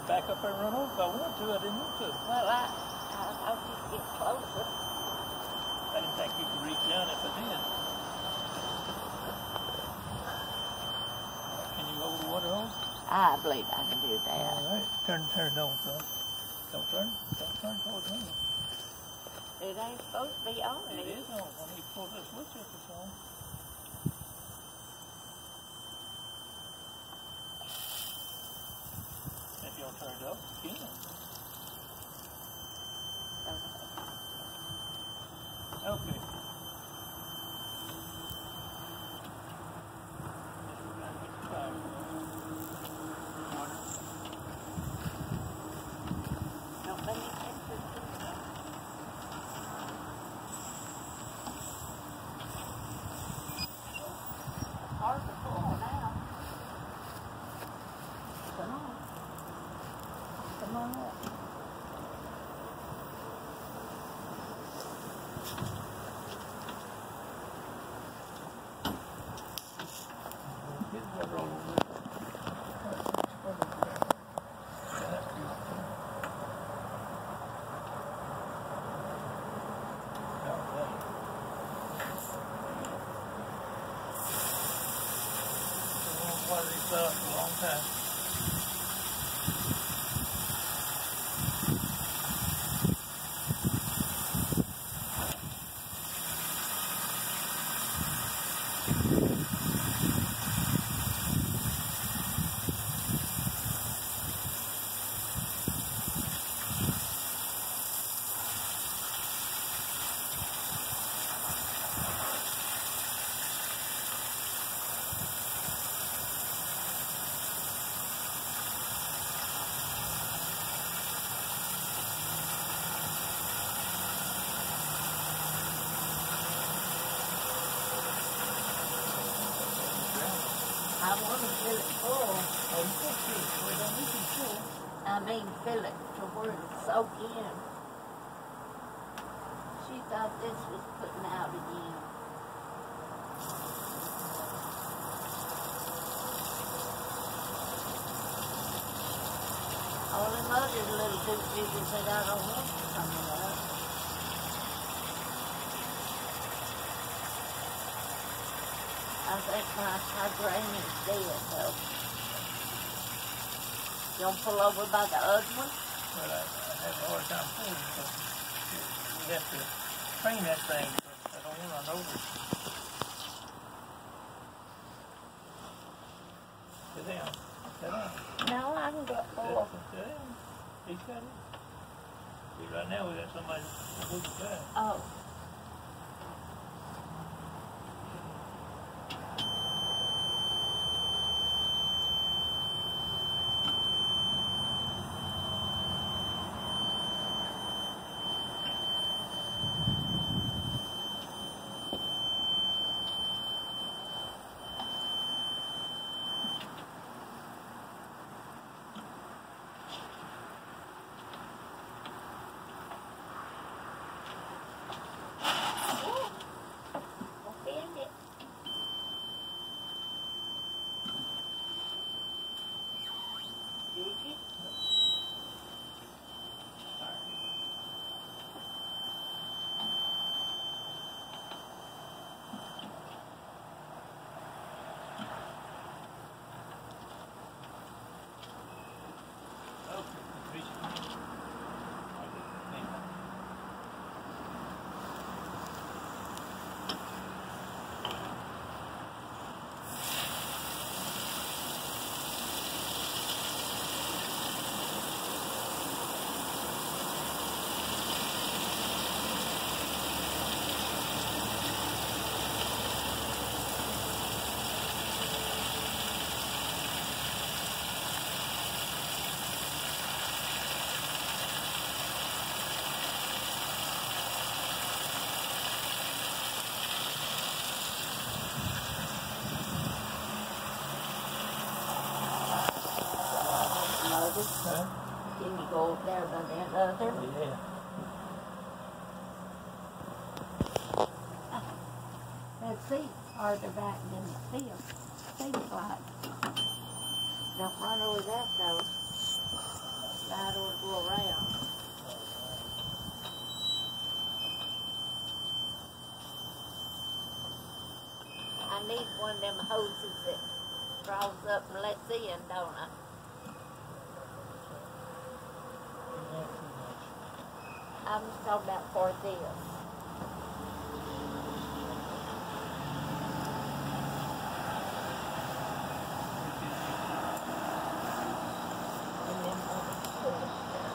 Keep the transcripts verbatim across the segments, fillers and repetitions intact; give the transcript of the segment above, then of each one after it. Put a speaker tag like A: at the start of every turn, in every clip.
A: back up there and run over if I want to. I didn't want to.
B: Well, I, I thought you'd get closer.
A: I didn't think you could reach down if I did. Can you hold the water hose?
B: I believe I can do that.
A: All right. Turn, turn, don't, don't, don't turn, don't turn towards me.
B: It ain't supposed to be on
A: It
B: it.
A: is on. When you pull this switch up, it's on. If you don't turn it up, you can. Okay.
B: Don't let me take this. Hard to pull now. Come on. Come on up.
A: Get water all over it. That's beautiful. All right. I won't water these out for a long time.
B: I want to fill it full.
A: Oh, you can see it. We don't need to full.
B: I mean, fill it to where it'll soak in. She thought this was putting out again. All them other little doozies that I don't want coming up. I think my hydrang's dead though. You want to pull over by the other one?
A: But I, I have a hard time pulling it, so we have to train that thing, but I don't want to run over it. Sit down. Sit down.
B: No, I can get
A: Sit,
B: full.
A: sit down. He's got it. See, right now we got somebody to move it back.
B: Oh.
A: Huh?
B: Can you go over there by that other?
A: Yeah.
B: That seat's farther back than the field. Seems like. Don't run over that though. Now it'll go around. I need one of them hoses that draws up and lets in, don't I?
A: Not too much.
B: I'm talking about for this. And then we'll pull it down.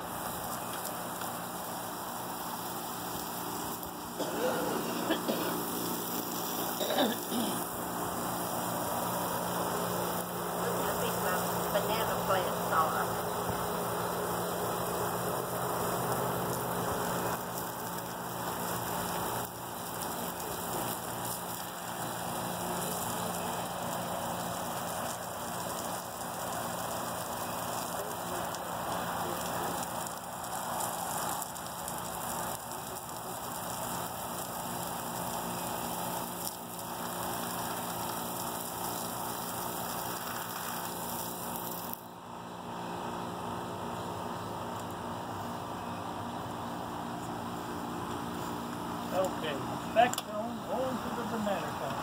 B: Look how big my banana plants are.
A: Okay, back on, going to the banana farm.